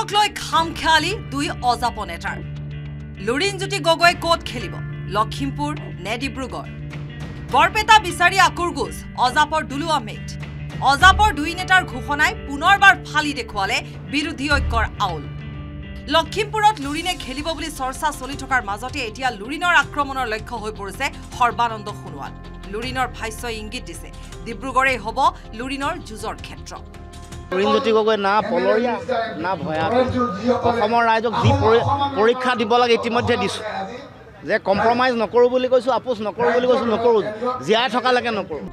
পৰিষদক লৈ খামখেয়ালি দুই অজাপ নেতাৰ লুৰিণজ্যোতি গগৈ ক'ত খেলিব লখিমপুৰ নে ডিব্ৰুগড় বৰপেটা বিচাৰি আকুৰগুজ অজাপৰ দুলু আহমেদ অজাপৰ দুই নেতাৰ ঘোষণাই পুনৰবাৰ ফালি দেখুৱালে বিৰোধী ঐক্যৰ আউল লখিমপুৰত লুৰিণে খেলিব বুলি চৰ্চা চলি থকাৰ মাজতে এতিয়া লুৰিণৰ আক্ৰমণৰ লক্ষ্য হৈ পৰিছে সৰ্বানন্দ সোণোৱাল লুৰিণৰ ভাষ্যই ইংগিত দিছে ডিব্ৰুগড়েই হ'ব লুৰিণৰ যুঁজৰ ক্ষেত্ৰ লুৰিণজ্যোতি গগৈ না পলৰীয়া না ভয়া অসমৰ ৰাইজক যি পৰীক্ষা দিব লাগে ইতিমধ্যে দিছোঁ যে কম্প্ৰমাইজ নকৰোঁ বুলি কৈছোঁ আপোচ নকৰোঁ বুলি কৈছোঁ নকৰোঁ জীয়াই থকালৈকে নকৰোঁ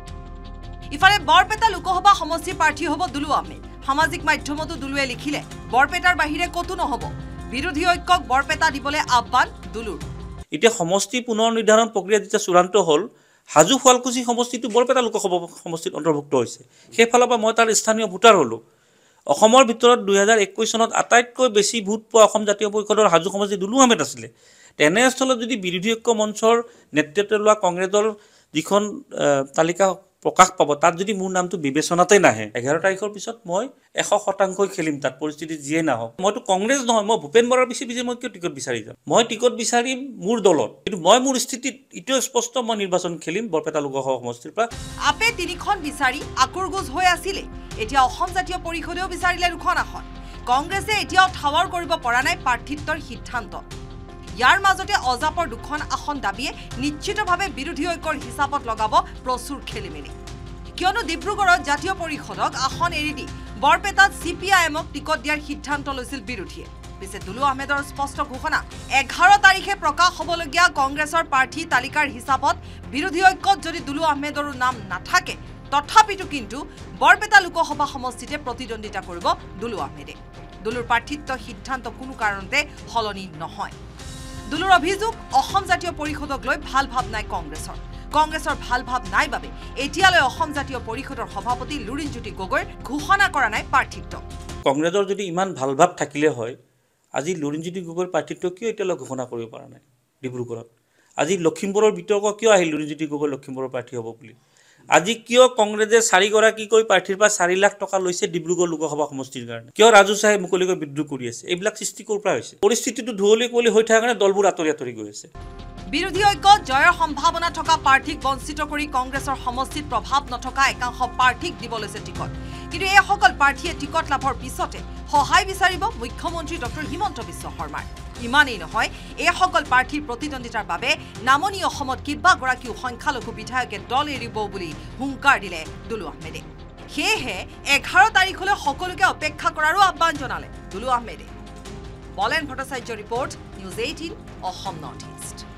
ইফালে বৰপেটা লোকসভা সমষ্টিৰ প্ৰাৰ্থী হ'ব দুলু আহমেদ সামাজিক মাধ্যমতো দুলুৱে লিখিলে বৰপেটাৰ বাহিৰে কতো নহ'ব বিৰোধী ঐক্যক বৰপেটা দিবলৈ আহ্বান দুলুৰ এতিয়া সমষ্টি পুনৰ নিৰ্ধাৰণ প্ৰক্ৰিয়া যেতিয়া চূড়ান্ত হ'ল হাজু শুৱালকুছি সমষ্টিটো বৰপেটা লোকসভা সমষ্টিত অন্তৰ্ভুক্ত হৈছে সেইফালৰ পৰা মই তাৰ স্থানীয় ভোটাৰ হ'লোঁ অসমৰ ভিতৰত 2021 চনত আটাইতকৈ বেছি ভোট পোৱা অসম জাতীয় পৰিষদৰ হাজু সমষ্টি দুলু আহমেদ আছিলে তেনেস্থলত যদি বিৰোধী ঐক্য মঞ্চৰ নেতৃত্ব লোৱা কংগ্ৰেছৰ যিখন তালিকা প্ৰকাশ পাব তাত যদি মোৰ নামটো বিবেচনাতে নাহে 11 তাৰিখৰ পিছত মই 100% খেলিম তাত পৰিস্থিতি যিয়ে নাহক মইতো কংগ্ৰেছ নহয় মই ভূপেন বৰাৰ পিছে মই কিয় টিকট বিচাৰি যাম মই টিকট বিচাৰিম মোৰ দলত কিন্তু মই মোৰ স্থিতিত ইটো স্পষ্ট মই নিৰ্বাচন খেলিম বৰপেটা লোকসভা সমষ্টিৰ পৰা আপে তিনিখন বিচাৰি আকুৰগুজ হৈ আছিলে এতিয়া অসম জাতীয় পৰিষদেও বিচাৰিলে দুখন আসন কংগ্ৰেছে এতিয়াও ঠাৱৰ কৰিব পৰা নাই প্ৰাৰ্থিত্বৰ সিদ্ধান্ত ইয়াৰ মাজতে অজাপৰ দুখন আসন দাবীয়ে নিশ্চিতভাৱে বিৰোধী ঐক্যৰ হিচাপত লগাব প্ৰচুৰ খেলিমেলি কিয়নো ডিব্ৰুগড়ত জাতীয় পৰিষদক আসন এৰি দি বৰপেটাত CPIMক টিকট দিয়াৰ সিদ্ধান্ত লৈছিল বিৰোধীয়ে পিছে দুলু আহমেদৰ স্পষ্ট ঘোষণা 11 তাৰিখে প্ৰকাশ হ'বলগীয়া কংগ্ৰেছৰ প্ৰাৰ্থী তালিকাৰ হিচাপত বিৰোধী ঐক্যত যদি দুলু আহমেদৰ নাম নাথাকে তথাপিতো কিন্তু বৰপেটা লোকসভা সমষ্টিতে প্ৰতিদ্বন্দ্বিতা কৰিব দুলু আহমেদে দুলুৰ প্ৰাৰ্থিত্ব সিদ্ধান্ত কোনো কাৰণতে সলনি নহয় দুলুৰ অভিযোগ অসম জাতীয় পৰিষদক লৈ ভাল ভাৱ নাই কংগ্ৰেছৰ ভাল ভাৱ নাই বাবে এতিয়ালৈ অসম জাতীয় পৰিষদৰ সভাপতি লুৰিণজ্যোতি গগৈৰ ঘোষণা কৰা নাই প্ৰাৰ্থিত্ব কংগ্ৰেছৰ যদি ইমান ভাল ভাৱ থাকিলে হয় আজি লুৰিণজ্যোতি গগৈৰ প্ৰাৰ্থিত্ব কিয় এতিয়ালৈ ঘোষণা কৰিব পৰা নাই ডিব্ৰুগড়ত আজি লখিমপুৰৰ বিতৰ্ক কিয় আহিল লুৰিণজ্যোতি গগৈ লখিমপুৰৰ প্ৰাৰ্থী হ'ব বুলি আজি কিয় কংগ্ৰেছে 4 গৰাকীকৈ প্ৰাৰ্থীৰ পৰা 4 লাখ টকা লৈছে ডিব্ৰুগড় লোকসভা সমষ্টিৰ কাৰণে কিয় ৰাজু সাহেব মুকলিকৈ বিদ্ৰোহ কৰি আছে এইবিলাক সৃষ্টি ক'ৰ পৰা হৈছে পৰিস্থিতিটো ধুৱলি কুৱলি হৈ থকাৰ কাৰণে দলবোৰ আঁতৰি গৈ আছে বিৰোধী ঐক্যত জয়ৰ সম্ভাৱনা থকা প্ৰাৰ্থীক বঞ্চিত কৰি কংগ্ৰেছৰ সমষ্টিত প্ৰভাৱ নথকা একাংশ প্ৰাৰ্থীক দিব লৈছে টিকট কিন্তু এইসকল প্ৰাৰ্থীয়ে টিকট লাভৰ পিছতে সহায় বিচাৰিব মুখ্যমন্ত্ৰী ডক্টৰ হিমন্ত বিশ্ব শৰ্মাৰ ইমানেই নহয় এইসকল প্ৰাৰ্থীৰ প্ৰতিদ্বন্দ্বিতাৰ বাবে নামনি অসমত কেইবাগৰাকীও সংখ্যালঘু বিধায়কে দল এৰিব বুলি হুংকাৰ দিলে দুলু আহমেদে সেয়েহে 11 তাৰিখলৈ সকলোকে অপেক্ষা কৰাৰো আহ্বান জনালে দুলু আহমেদে বলেন Bhattacharya report News18 Assam Northeast